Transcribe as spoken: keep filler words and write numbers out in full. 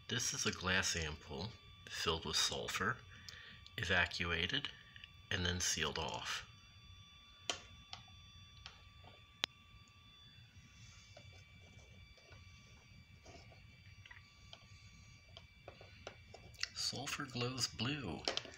This is a glass ampoule filled with sulfur, evacuated, and then sealed off. Sulfur glows blue.